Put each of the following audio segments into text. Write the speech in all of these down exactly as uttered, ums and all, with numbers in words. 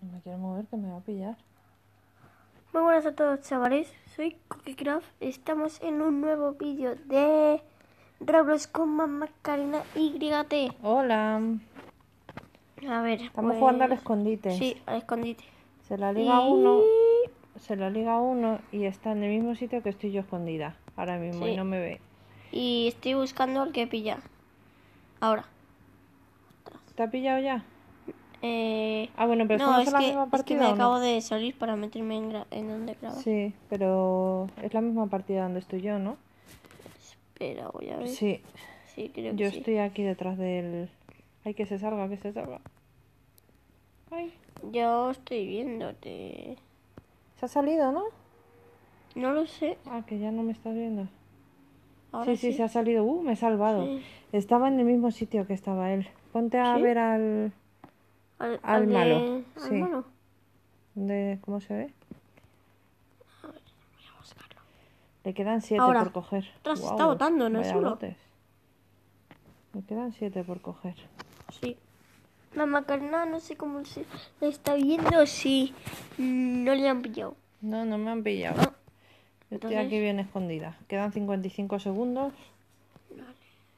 No me quiero mover, que me va a pillar. Muy buenas a todos, chavales, soy CookieCraft. Estamos en un nuevo vídeo de Roblox con Mamá Karina Y T. Hola. A ver, Estamos pues... jugando al escondite. Sí, al escondite. Se la liga Y... uno. Se la liga uno y está en el mismo sitio que estoy yo escondida. Ahora mismo Sí. y no me ve. Y estoy buscando al que pilla. Ahora. ¿Te ha pillado ya? Eh... Ah, bueno, pero no, ¿estamos es en la que, misma es que partida me o no? acabo de salir para meterme en, gra- en donde graba. Sí, pero es la misma partida donde estoy yo, ¿no? Espera, voy a ver. Sí. Sí, creo que Yo sí. estoy aquí detrás del... Ay, que se salga, que se salga. Ay. Yo estoy viéndote. Se ha salido, ¿no? No lo sé. Ah, que ya no me estás viendo. Ahora Sí, sí, sí. se ha salido. Uh, me he salvado. Sí. Estaba en el mismo sitio que estaba él. Ponte a ¿Sí? ver al... Al, Al al malo, de... Al sí. malo. ¿Dónde- ¿Cómo se ve? A ver, voy a buscarlo. Le quedan siete Ahora. por coger. Ostras, se Guau, está botando en el vaya suelo. lotes. Le quedan siete por coger. Sí. Mamá Karina, no sé cómo se le está viendo si no le han pillado. No, no me han pillado. Ah, Yo estoy entonces... aquí bien escondida. Quedan cincuenta y cinco segundos. Vale.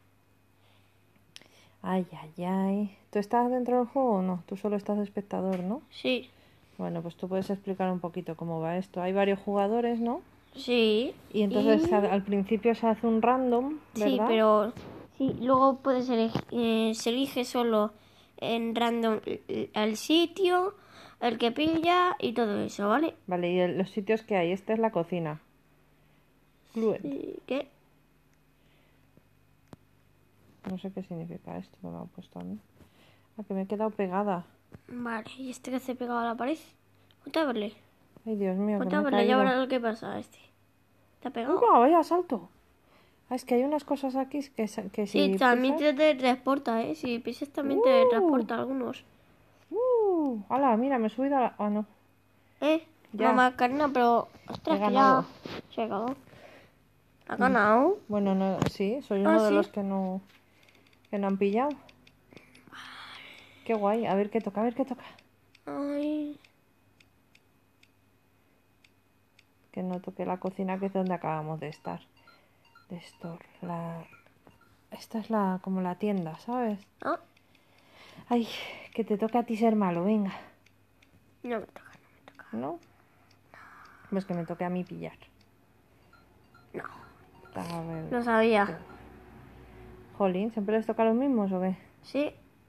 Ay, ay, ay. ¿Tú estás dentro del juego o no? Tú solo estás de espectador, ¿no? Sí. Bueno, pues tú puedes explicar un poquito cómo va esto. Hay varios jugadores, ¿no? Sí. Y entonces y- al, al principio se hace un random, ¿verdad? Sí, pero... Sí, luego puedes elegir... eh, se elige solo en random el, el sitio, el que pilla y todo eso, ¿vale? Vale, y el- los sitios que hay. Esta es la cocina. Fluent. Sí, ¿qué? No sé qué significa esto, me lo han puesto a mí. Ah, que me he quedado pegada. Vale, ¿y este que se pegado a la pared? Ponte a verle. Ay, Dios mío, que Ponte me a he verle, ya caído. verás lo que pasa a este. ¿Te ha ¡Uy, pegado? va! ¡Vaya salto! Ah, es que hay unas cosas aquí que, sa- que si Sí, también pisas... te teletransporta, ¿eh? Si pisas también te ¡Uh! teletransporta algunos. ¡Uh! ¡Hala! Mira, me he subido a la... Ah, no. ¿Eh? Ya. Mamá Karina, pero... He Ostras, que ganado. ya... Se ha acabado. ¿Ha ganado? Bueno, no, sí, soy Ah, uno de sí. los que no... Que no han pillado. Qué guay. A ver qué toca, a ver qué toca. Ay... Que no toque la cocina, que es donde acabamos de estar. De esto, la... Esta es la... como la tienda, ¿sabes? Ah, Ay, que te toca a ti ser malo, venga. no me toca, no me toca. ¿No? Pues que me toque a mí pillar. No, A ver. lo sabía. Jolín, ¿siempre les toca a los mismos o qué? Sí.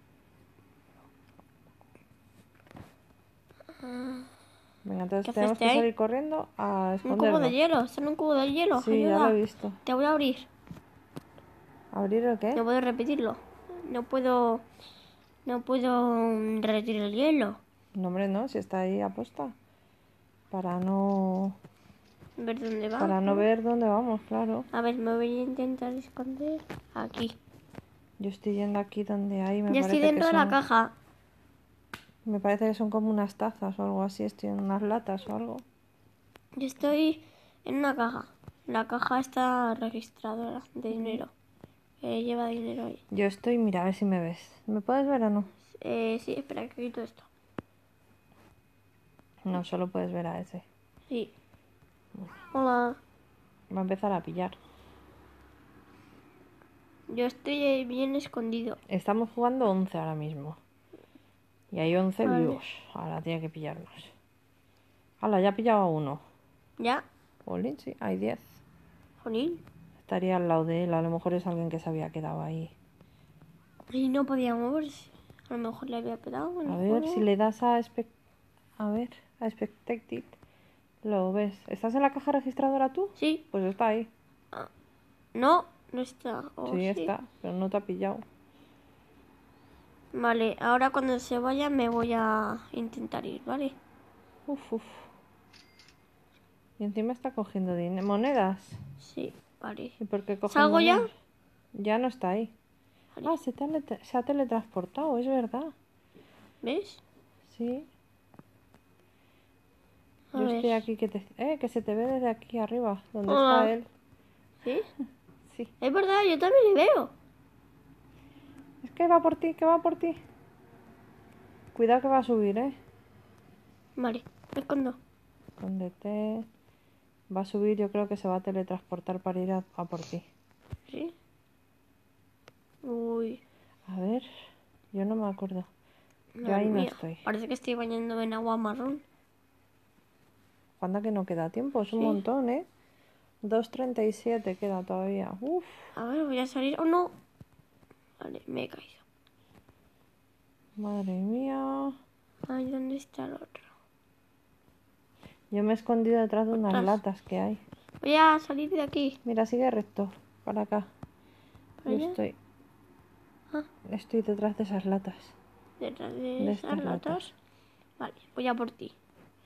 Venga, entonces ¿Qué tenemos haces que ahí? salir corriendo a Un cubo escondernos. de hielo. Está en un cubo de hielo. Sí, ya Ayuda. lo he visto. Te voy a abrir. ¿Abrir el qué? No puedo repetirlo. No puedo... No puedo mm, retirar el hielo. No, hombre, no, si está ahí apuesta. Para no... Ver dónde va. Para no ver dónde vamos, claro. A ver, me voy a intentar esconder aquí. Yo estoy yendo aquí donde hay, me Ya parece estoy dentro que de la son... caja. Me parece que son como unas tazas o algo así. Estoy en unas latas o algo. Yo estoy en una caja. La caja está registradora de dinero. Eh, lleva dinero ahí. Yo estoy, mira, a ver si me ves. ¿Me puedes ver o no? Eh, sí, espera, que quito esto. No, solo puedes ver a ese. Sí. Hola. Va a empezar a pillar. Yo estoy eh, bien escondido. Estamos jugando once ahora mismo. Y hay once Vale. vivos. Ahora tiene que pillarnos. Hala, ya ha pillado a uno. ¿Ya? Jolín, sí, hay diez. Jolín. Estaría al lado de él. A lo mejor es alguien que se había quedado ahí. Y no podía moverse. A lo mejor le había pegado. en A el ver, juego. si le das a... Spec... A ver, a Spectated. Lo ves. ¿Estás en la caja registradora tú? Sí. Pues está ahí. No, no está. Oh, Sí, está. Pero no te ha pillado. Vale, ahora cuando se vaya me voy a intentar ir, ¿vale? Uf, uf. Y encima está cogiendo dinero. ¿Monedas? Sí, vale. ¿Y por qué coge ¿Salgo ya? monedas? Ya no está ahí. Vale. Ah, se, tele- se ha teletransportado, es verdad. ¿Ves? Sí. A Yo ver. estoy aquí que te... Eh, que se te ve desde aquí arriba, donde Hola. está él. ¿Sí? Sí. Es verdad, yo también le veo. Es que va por ti, que va por ti. Cuidado que va a subir, ¿eh? Vale, me escondo. Escóndete. Va a subir, yo creo que se va a teletransportar para ir a, a por ti. ¿Sí? Uy. A ver, yo no me acuerdo. Yo Madre ahí no mía, estoy. parece que estoy bañándome en agua marrón. Anda que no queda tiempo, es un Sí. montón, ¿eh? dos treinta y siete queda todavía. Uf. A ver, voy a salir. ¡Oh, no! Vale, me he caído. Madre mía. Ay, ¿dónde está el otro? Yo me he escondido detrás de unas Ostras. latas que hay. Voy a salir de aquí. Mira, sigue recto. Para acá. ¿Para Yo allá? estoy. Ah, Estoy detrás de esas latas. detrás de, De esas estas latas. latas. Vale, voy a por ti.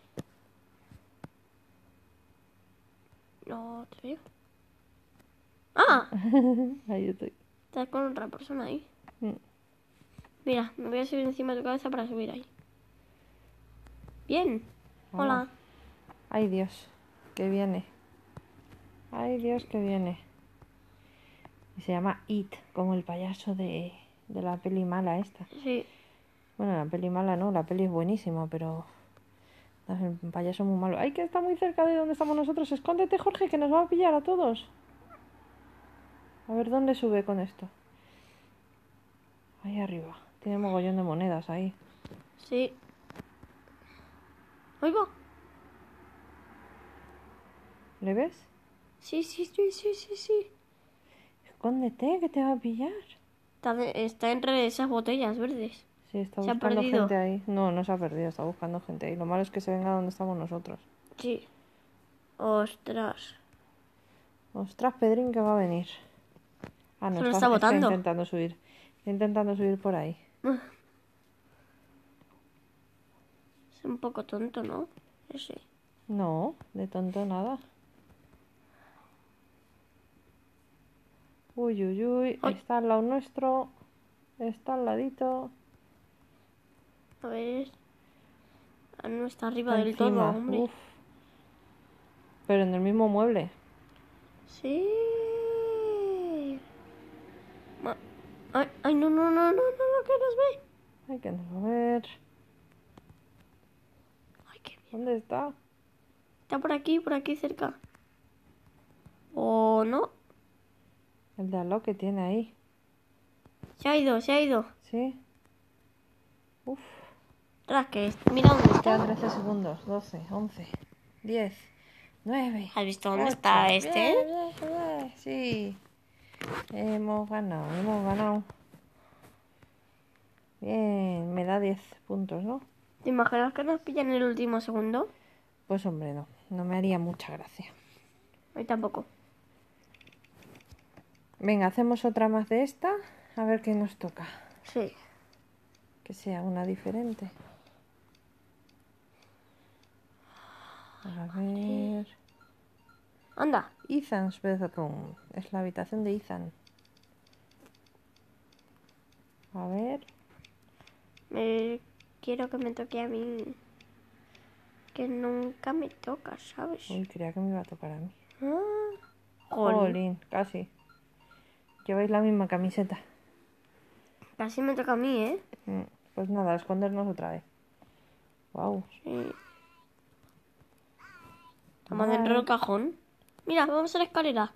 No te veo. ¡Ah! Ahí estoy. Estás con otra persona ahí. Mm. Mira, me voy a subir encima de tu cabeza para subir ahí. Bien. Hola. Ay, Dios, que viene. Ay, Dios, que viene. Y se llama It, como el payaso de, de la peli mala esta. Sí. Bueno, la peli mala no, la peli es buenísima, pero es un payaso muy malo. ¡Ay, que está muy cerca de donde estamos nosotros! Escóndete, Jorge, que nos va a pillar a todos. A ver dónde sube con esto. Ahí arriba. Tiene mogollón de monedas ahí. Sí. Oigo. ¿Le ves? Sí, sí, sí, sí, sí, sí. Escóndete, que te va a pillar. Está, de- está entre esas botellas verdes. Sí, está ¿Se ha buscando perdido? gente ahí. No, no se ha perdido, está buscando gente ahí. Lo malo es que se venga donde estamos nosotros. Sí. Ostras. Ostras, Pedrín, que va a venir. Ah, no, Se lo está, está está botando. intentando subir. Está intentando subir por ahí. Es un poco tonto, ¿no? Ese. No, de tonto nada. Uy, uy, uy. Ay. Está al lado nuestro. Está al ladito. A ver. Ah, no está arriba Está del todo, encima. hombre. Uf. Pero en el mismo mueble. Sí. Ma- Ay, ay, no, no, no, no, no, no, que nos ve. Hay que no ver. Ay, qué bien. ¿Dónde está? Está por aquí, por aquí cerca. ¿O no? El de al lado que tiene ahí. Se ha ido, se ha ido. ¿Sí? Uf. Tras que es- mira dónde Quedan está. trece segundos. doce, once, diez, nueve. ¿Has visto dónde ocho. está este? Bien, bien, bien. Sí. Hemos ganado, hemos ganado. Bien, me da diez puntos, ¿no? ¿Te imaginas que nos pillan en el último segundo? Pues hombre, no. No me haría mucha gracia. A mí tampoco. Venga, hacemos otra más de esta. A ver qué nos toca. Sí. Que sea una diferente. A ver... Anda. Ethan's bedroom. Es la habitación de Ethan. A ver... Me... Quiero que me toque a mí. Que nunca me toca, ¿sabes? Uy, creía que me iba a tocar a mí. Ah, jolín. Jolín, casi. Lleváis la misma camiseta. Casi me toca a mí, ¿eh? Mm, Pues nada, a escondernos otra vez. Wow. Sí. Estamos dentro del cajón. Mira, vamos a la escalera.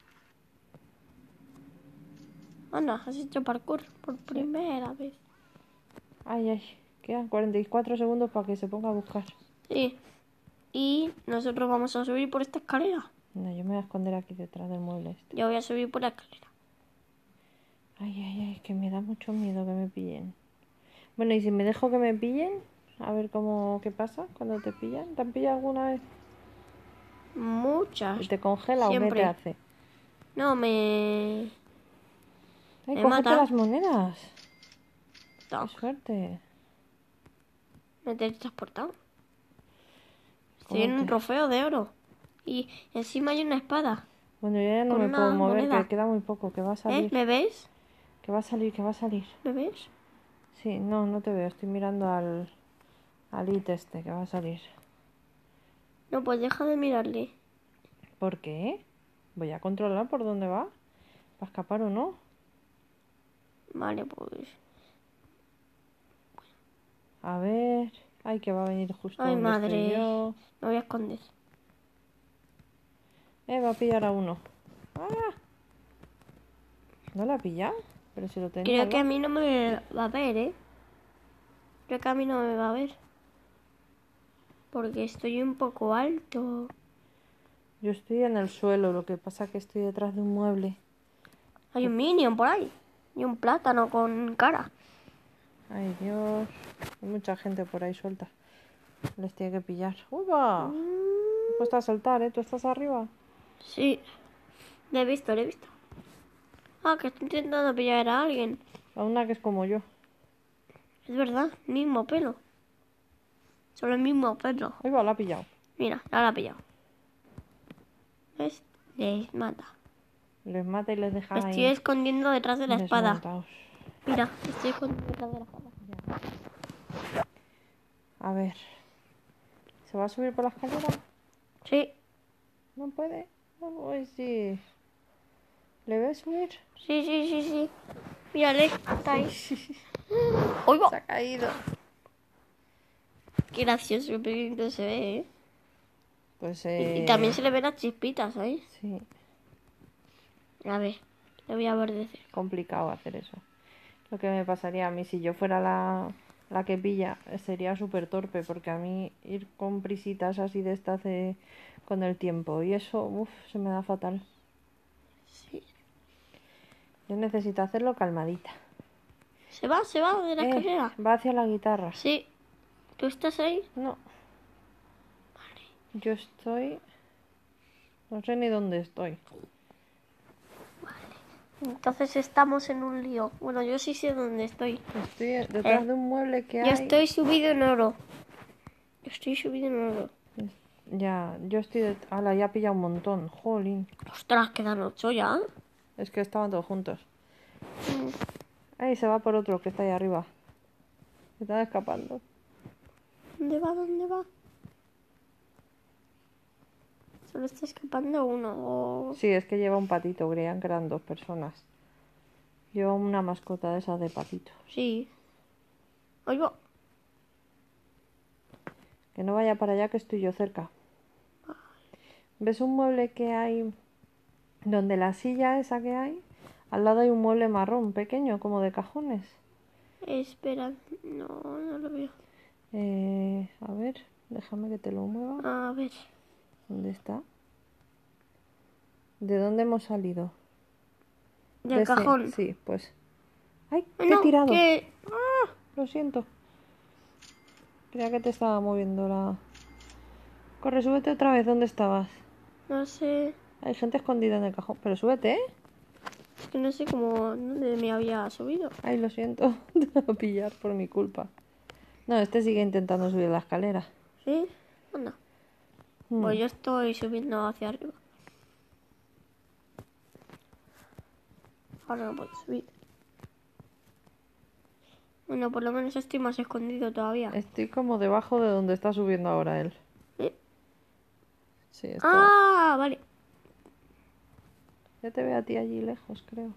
Anda, has hecho parkour por primera vez. Ay, ay. Quedan cuarenta y cuatro segundos para que se ponga a buscar. Sí. Y nosotros vamos a subir por esta escalera. No, yo me voy a esconder aquí detrás del mueble este. Yo voy a subir por la escalera. Ay, ay, ay, que me da mucho miedo que me pillen. Bueno, y si me dejo que me pillen, a ver cómo, qué pasa cuando te pillan. ¿Te han pillado alguna vez? Muchas. ¿Y te congela o qué Siempre. te hace? No, me... Ay, Me cógete mata. las monedas. Toc. Qué suerte. Me he teletransportado. ¿Cómo Estoy en un te- trofeo de oro. Y encima hay una espada. Bueno, yo ya no Con me una puedo mover, moneda. que queda muy poco, que va a ¿Eh? salir. ¿Me ves? Que va a salir, que va a salir. ¿Me ves? Sí, no, no te veo, estoy mirando al, al it este, que va a salir. No, pues deja de mirarle. ¿Por qué? Voy a controlar por dónde va. ¿Para escapar o no? Vale, pues... A ver... Ay, que va a venir justo Ay, donde madre. estoy yo. Me voy a esconder. Eh, va a pillar a uno. ¡Ah! ¿No la ha pillado? Pero si lo tenía. Creo al que a lado. mí no me va a ver, ¿eh? Creo que a mí no me va a ver. Porque estoy un poco alto. Yo estoy en el suelo, lo que pasa que estoy detrás de un mueble. Hay un minion por ahí. Y un plátano con cara. Ay, Dios. Hay mucha gente por ahí suelta. Les tiene que pillar. ¡Uy, va! Me he puesto a saltar, ¿eh? ¿Tú estás arriba? Sí. Le he visto, le he visto. Ah, que estoy intentando pillar a alguien. A una que es como yo. Es verdad, mismo pelo. Solo el mismo pelo. ¡Uy, va! La ha pillado. Mira, ya la ha pillado. ¿Ves? Les mata. Les mata y les deja Me ahí. estoy escondiendo detrás de la espada. desmontados. Mira, me estoy escondiendo detrás de la espada. A ver. ¿Se va a subir por la escalera? Sí, No puede. Uy, sí. ¿Le ves subir? sí, sí, sí, sí. Mírale, está ahí. ¡Uy, va! Se ha caído. Qué gracioso, qué pequeñito se ve, ¿eh? Pues Y, eh... y también se le ven las chispitas, ¿sabes? Sí, A ver, le voy a ver de cerca. complicado hacer eso. Lo que me pasaría a mí si yo fuera la, la que pilla sería súper torpe, porque a mí ir con prisitas así de estas de- con el tiempo y eso, uff, se me da fatal. Sí. Yo necesito hacerlo calmadita. ¿Se va? ¿Se va de la Eh, escalera? va hacia la guitarra. Sí. ¿Tú estás ahí? No. Yo estoy... No sé ni dónde estoy. Entonces estamos en un lío. Bueno, yo sí sé dónde estoy. Estoy detrás Eh, de un mueble que Yo hay. estoy subido en oro. Yo estoy subido en oro. Ya, yo estoy... De... Ala, ya ha pillado un montón. Jolín. Ostras, quedan ocho ya. Es que estaban todos juntos. Mm, Ahí se va por otro que está ahí arriba. Se están escapando. ¿Dónde va? ¿Dónde va? Solo está escapando uno. Oh. Sí, es que lleva un patito. Creían que eran dos personas. Lleva una mascota de esas de patito. Sí. Ahí va. Que no vaya para allá que estoy yo cerca. ¿Ves un mueble que hay donde la silla esa que hay? Al lado hay un mueble marrón pequeño, como de cajones. Espera. No, no lo veo. Eh, a ver, déjame que te lo mueva. A ver. ¿Dónde está? ¿De dónde hemos salido? Del De ese- cajón. Sí, pues. ¡Ay! Ay, ¡Te he no, tirado! que... ¡Ah! Lo siento. Creía que te estaba moviendo la... Corre, súbete otra vez. ¿Dónde estabas? No sé. Hay gente escondida en el cajón. Pero súbete, ¿eh? Es que no sé cómo... ¿Dónde me había subido? Ay, lo siento. Te voy a pillar por mi culpa. No, este sigue intentando subir la escalera. ¿Sí? Anda. Hmm. Pues yo estoy subiendo hacia arriba. Ahora no puedo subir. Bueno, por lo menos estoy más escondido todavía. Estoy como debajo de donde está subiendo ahora él. ¿Eh? Sí, está. Ah, vale. Ya te veo a ti allí lejos, creo.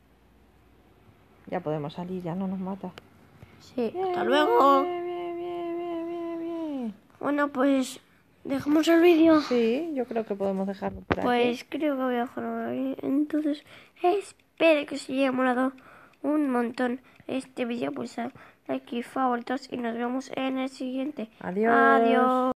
Ya podemos salir, ya no nos mata. Sí, Bien, hasta luego. Bien, bien, bien, bien, bien, bien. Bueno, pues dejamos el vídeo. Sí, yo creo que podemos dejarlo por aquí. Pues creo que voy a dejarlo ahí. Entonces, espero que os haya molado un montón este vídeo. Pues like y favoritos y nos vemos en el siguiente. Adiós. Adiós.